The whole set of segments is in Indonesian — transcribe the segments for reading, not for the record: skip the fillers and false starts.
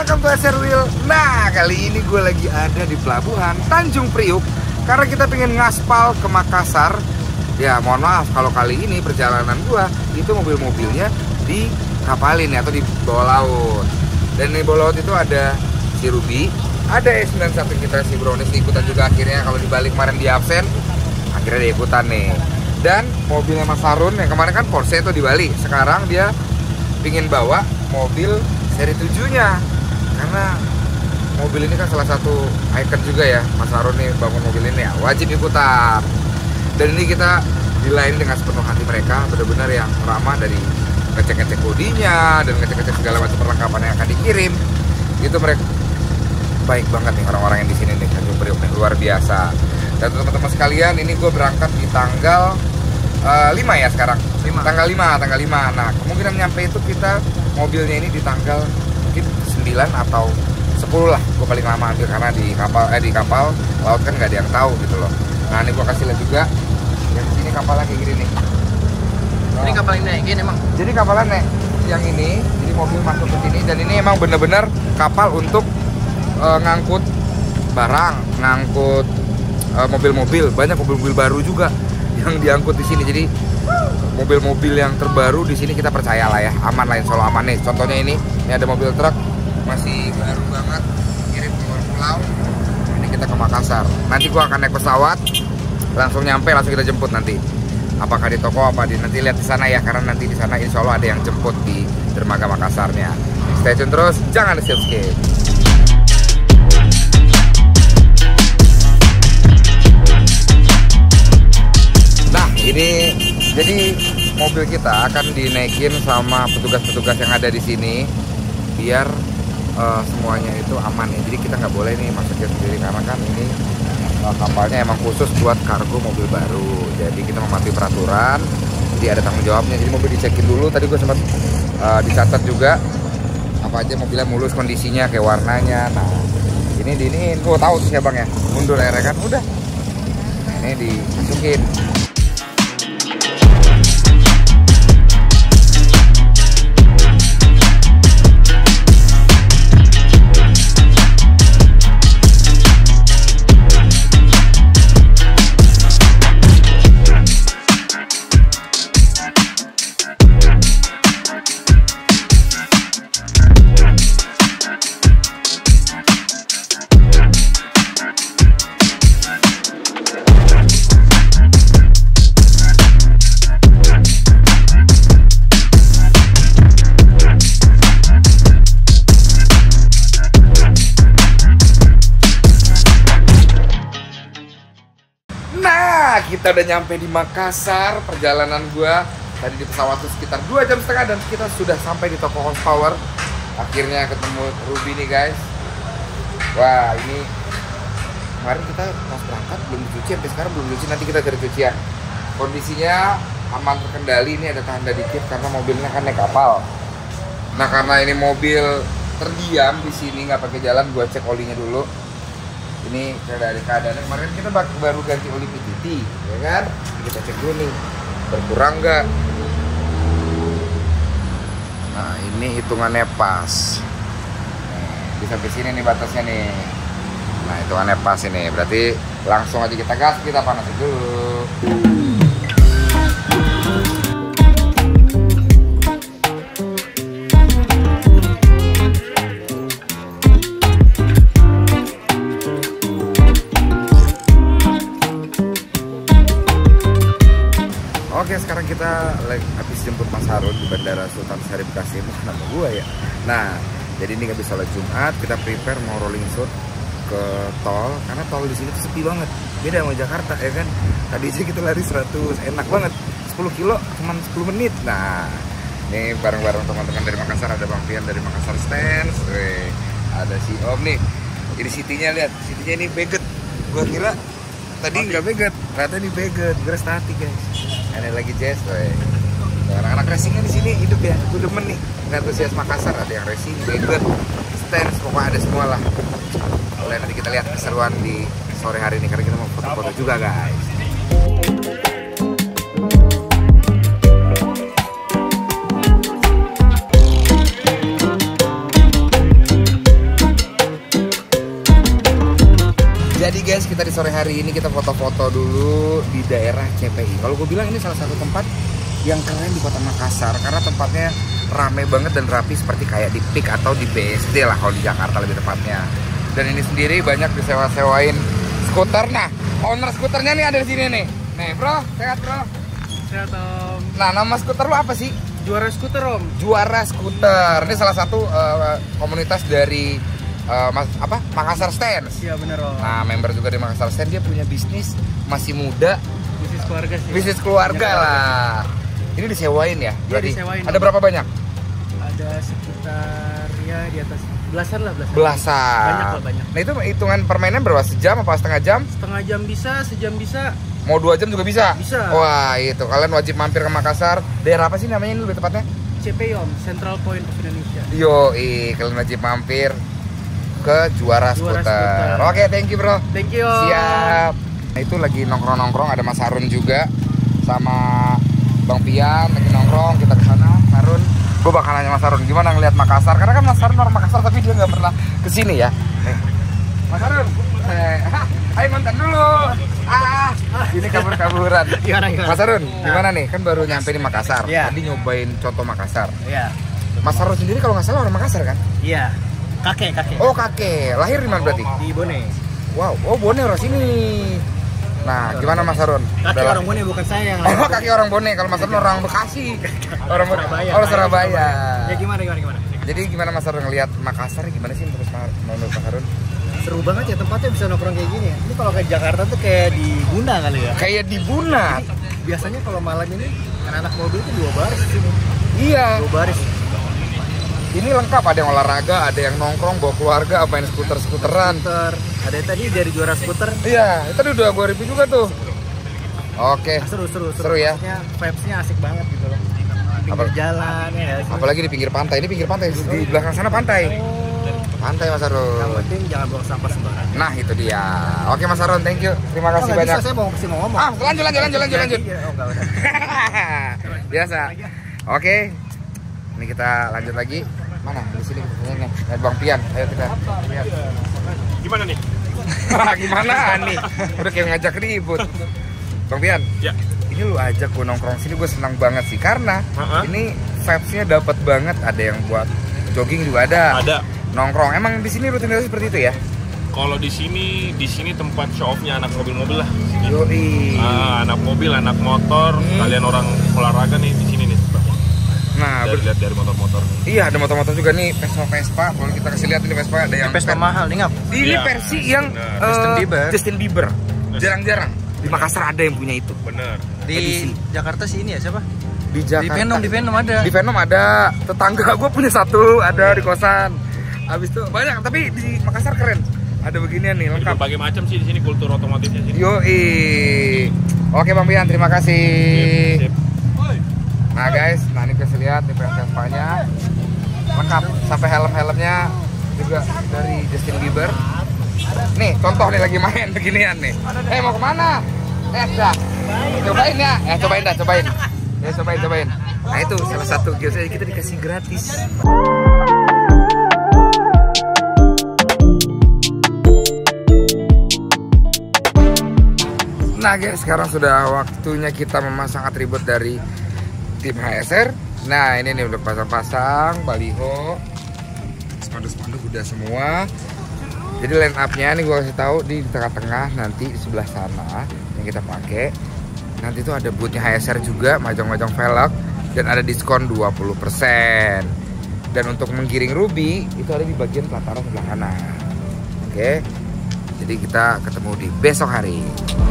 welcome to SR Wheel. Nah, kali ini gue lagi ada di pelabuhan Tanjung Priuk karena kita pengen ngaspal ke Makassar. Ya, mohon maaf kalau kali ini perjalanan gue itu mobil-mobilnya dikapalin atau di bawah laut. Dan di bawah laut itu ada si Ruby, ada E91 kita, si Brownies ikutan juga akhirnya. Kalau dibalik kemarin dia absen, akhirnya dia ikutan nih. Dan mobilnya Mas Harun yang kemarin kan Porsche itu di Bali, sekarang dia pingin bawa mobil seri 7-nya karena mobil ini kan salah satu ikon juga ya. Mas Harun nih bangun mobil ini ya wajib ikutan. Dan ini kita dilayani dengan sepenuh hati mereka, benar-benar yang ramah, dari ngecek-ngecek bodinya dan ngecek-ngecek segala macam perlengkapan yang akan dikirim. Itu mereka baik banget nih orang-orang yang di sini nih, Tanjung Priuk nih, luar biasa. Dan teman-teman sekalian, ini gue berangkat di tanggal 5 ya sekarang. Tanggal 5. Nah, kemungkinan nyampe itu kita mobilnya ini di tanggal mungkin 9 atau 10 lah. Gue paling lama ambil karena di kapal laut kan nggak ada yang tahu gitu loh. Nah, ini gue kasih lihat juga. Yang sini kapalnya kayak gini nih. Ini kapal ini naikin emang? Jadi kapalnya nek yang ini, jadi mobil masuk ke sini dan ini emang bener-bener kapal untuk ngangkut barang, ngangkut mobil-mobil. Banyak mobil-mobil baru juga yang diangkut di sini. Jadi mobil-mobil yang terbaru di sini kita percaya lah ya, aman lah, insya Allah aman nih. Contohnya ini ada mobil truk masih baru banget, kirim ke luar pulau. Ini kita ke Makassar. Nanti gua akan naik pesawat, langsung nyampe, langsung kita jemput nanti. Apakah di toko apa di nanti lihat di sana ya, karena nanti di sana insya Allah ada yang jemput di dermaga Makassarnya. Stay tune terus, jangan di skip. Nah, ini jadi mobil kita akan dinaikin sama petugas-petugas yang ada di sini biar semuanya itu aman ya. Jadi kita nggak boleh nih masukin sendiri karena kan ini kapalnya emang khusus buat kargo mobil baru. Jadi kita mematuhi peraturan. Jadi ada tanggung jawabnya. Jadi mobil dicekin dulu. Tadi gue sempat dicatat juga apa aja mobilnya mulus kondisinya, kayak warnanya. Nah, ini gue tahu sih ya bang ya. Mundur akhirnya kan udah. Ini dimasukin. Kita udah nyampe di Makassar. Perjalanan gua tadi di pesawat tuh sekitar 2,5 jam dan kita sudah sampai di toko Horsepower. Akhirnya ketemu Ruby nih guys. Wah, ini kemarin kita pas berangkat belum dicuci, sampai sekarang belum dicuci. Nanti kita cari cucian. Kondisinya aman, terkendali. Ini ada tanda dikit karena mobilnya kan naik kapal. Nah, karena ini mobil terdiam di sini nggak pakai jalan, gua cek olinya dulu. Ini dari keadaan kemarin kita baru ganti oli PTT, ya kan? Kita cek dulu nih, berkurang nggak? Nah, ini hitungannya pas. Nih, di sampai sini nih batasnya nih. Nah, hitungannya pas ini. Berarti langsung aja kita gas, kita panasin dulu. Oke, sekarang kita habis jemput Mas Harun di Bandara Sultan Syarif Qasim, nama gua ya. Nah, jadi ini habis sholat Jumat, kita prepare mau rolling shoot ke tol karena tol di sini tuh sepi banget. Beda sama Jakarta ya kan. Tadi aja kita lari 100, enak banget. 10 kilo cuma 10 menit. Nah, ini bareng-bareng teman-teman dari Makassar, ada Bang Pian dari Makassar Stance. Ada si Om nih. Jadi City-nya lihat, City-nya ini beget. Gua kira tadi nggak beget, ternyata ini beget. Gue statik guys. Ada lagi jazz, anak-anak racingnya di sini hidup ya. Gue demen nih, antusias Makassar, ada yang racing, beget, stance, pokoknya ada semua lah. Boleh nanti kita lihat keseruan di sore hari ini karena kita mau foto-foto juga guys. sore hari ini kita foto-foto dulu di daerah CPI. Kalau gue bilang ini salah satu tempat yang keren di kota Makassar karena tempatnya rame banget dan rapi seperti kayak di PIK atau di BSD lah kalau di Jakarta lebih tepatnya. Dan ini sendiri banyak disewa-sewain skuter. Nah, owner skuternya nih ada di sini nih. Nih, bro, sehat bro. Sehat Om. Nah, nama skuter lu apa sih? Juara skuter Om. Juara Skuter. Ini salah satu komunitas dari Makassar Stand. Iya bener Om. Nah, member juga di Makassar Stand, dia punya bisnis, masih muda. Bisnis keluarga sih. Bisnis keluarga lah. Ini disewain ya? Iya, disewain. Ada berapa banyak? Ada sekitar ya di atas belasan lah, belasan. Belasan. Banyak lah, banyak. Nah, itu hitungan permainan berapa? Sejam apa setengah jam? Setengah jam bisa, sejam bisa. Mau 2 jam juga bisa? Bisa. Wah, itu kalian wajib mampir ke Makassar. Daerah apa sih namanya ini lebih tepatnya? CPI Om, Central Point of Indonesia. Yoi, kalian wajib mampir ke Juara Skuter. Oke, thank you bro. Thank you Om. Siap. Nah, itu lagi nongkrong-nongkrong, ada Mas Harun juga sama Bang Pian lagi nongkrong. Kita ke sana. Harun, gue bakal nanya Mas Harun gimana ngeliat Makassar, karena kan Mas Harun orang Makassar tapi dia nggak pernah kesini ya. Mas Harun, ayo mantan dulu. Ini kabur-kaburan. Gimana? Mas Harun, gimana nih? Kan baru nyampe di Makassar. Iya. Tadi nyobain coto Makassar. Iya. Mas Harun sendiri kalau nggak salah orang Makassar kan? Iya. Kakek. Oh, kakek. Lahir di mana berarti? Di Bone. Wow, oh Bone orang sini. Nah, gimana Mas Harun? Kakek orang Bone, bukan saya yang Oh, kaki orang Bone. Kalau Mas Harun orang Bekasi. Orang Surabaya. Oh, Surabaya. Ya gimana? Jadi gimana Mas Harun ngelihat Makassar gimana sih menurut Mas Harun? Seru banget ya tempatnya, bisa nongkrong kayak gini ya. Ini kalau ke Jakarta tuh kayak di Buna kali ya. Kayak di Buna. Biasanya kalau malam ini anak-anak mobil tuh 2 baris sini. Iya. 2 baris. Ini lengkap, ada yang olahraga, ada yang nongkrong bawa keluarga, apa yang skuter-skuteran. Ada yang tadi dari Juara Skuter. Iya, itu udah gue review juga tuh. Oke. Seru ya. Maksudnya vibes-nya asik banget gitu loh. Pinggir jalan ya. Apalagi di pinggir pantai. Ini pinggir pantai, di belakang sana pantai. Pantai Mas Harun. Yang penting jangan buang sampah sembarangan. Nah, itu dia. Oke Mas Harun, thank you. Terima kasih banyak. Bisa, saya mau ngomong. Lanjut. Oh, enggak usah. Biasa. Oke. Ini kita lanjut lagi. Mana? Di sini kita nih. Bang Pian, ayo kita. Lihat. Gimana nih? Gimana nih? Udah kayak ngajak ribut. Bang Pian. Ya. Ini lu ajak gue nongkrong sini, gue senang banget sih karena ini vibes-nya dapat banget. Ada yang buat jogging juga ada. Ada. Nongkrong. Emang di sini rutinitas seperti itu ya? Kalau di sini tempat show off-nya anak mobil-mobil lah. Yoi. Anak mobil, anak motor, kalian orang olahraga nih di sini nih. Nah, lihat dari motor-motor. Iya, ada motor-motor juga nih, Vespa. Kalau kita kasih lihat ini Vespa ada yang Vespa mahal nih, Ngap. Ini versi yang Justin Bieber. Jarang-jarang di Makassar ada yang punya itu. Bener. Di Jakarta sih ini ya siapa? Di Jakarta. Di Venom ada. Di Venom ada. Tetangga gue punya satu, ada di kosan. Habis itu banyak, tapi di Makassar keren. Ada beginian nih, lengkap. Berbagai macam sih di sini kultur otomotifnya sini. Yoi. Oke Bang Pian, terima kasih. Sip. Nah guys, ini bisa lihat di Vespa-nya lengkap, sampai helm-helmnya juga dari Justin Bieber. Nih, contoh nih lagi main beginian nih. Mau kemana? Dah. Cobain ya. Cobain. Ya, cobain. Nah itu salah satu biasanya kita dikasih gratis. Nah guys, sekarang sudah waktunya kita memasang atribut dari tim HSR. Nah ini nih udah pasang-pasang baliho, spanduk-spanduk udah semua. Jadi line up-nya nih gue kasih tahu di tengah-tengah, nanti di sebelah sana yang kita pakai. Nanti tuh ada bootnya HSR juga, majang-majang velg, dan ada diskon 20%. Dan untuk menggiring Ruby itu ada di bagian pelataran sebelah kanan. Oke. Jadi kita ketemu di besok hari.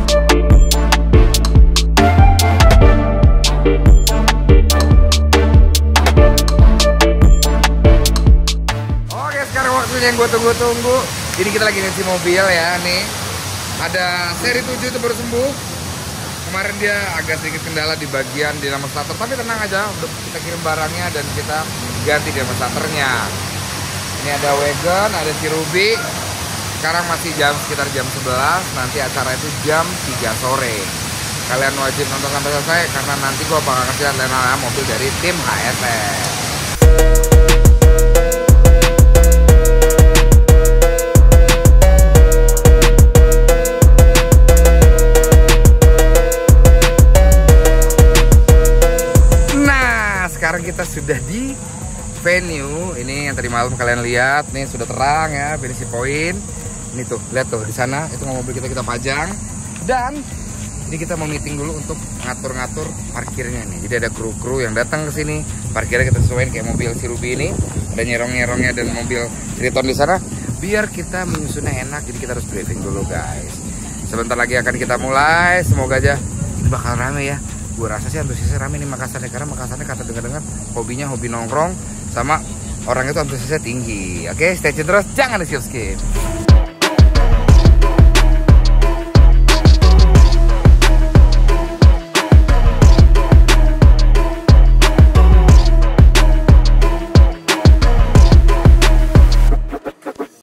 Oke, sekarang waktunya yang gue tunggu-tunggu. Ini kita lagi ngisi mobil ya nih. Ada seri 7 itu baru sembuh. Kemarin dia agak sedikit kendala di bagian dinamo starter, tapi tenang aja, udah kita kirim barangnya dan kita ganti dinamo starternya. Ini ada wagon, ada si Ruby. Sekarang masih sekitar jam 11, nanti acara itu jam 3 sore. Kalian wajib nonton sampai selesai karena nanti gua bakal kasih lihat mobil dari tim HSR. sekarang kita sudah di venue. Ini yang tadi malam kalian lihat, nih sudah terang ya, finishing point. Ini tuh, lihat tuh di sana itu mobil kita pajang. Dan ini kita mau meeting dulu untuk ngatur-ngatur parkirnya nih. Jadi ada kru-kru yang datang ke sini. Parkirnya kita sesuaiin kayak mobil si Ruby ini. Ada nyerong-nyerongnya dan mobil Triton di sana. Biar kita menyusunnya enak, jadi kita harus briefing dulu guys. Sebentar lagi akan kita mulai. Semoga aja ini bakal rame ya. Gue rasa sih antusiasnya rame nih Makassarnya, karena Makassarnya kata dengar-dengar hobinya hobi nongkrong sama orang itu antusiasnya tinggi. Oke, stay tune terus, jangan di skip.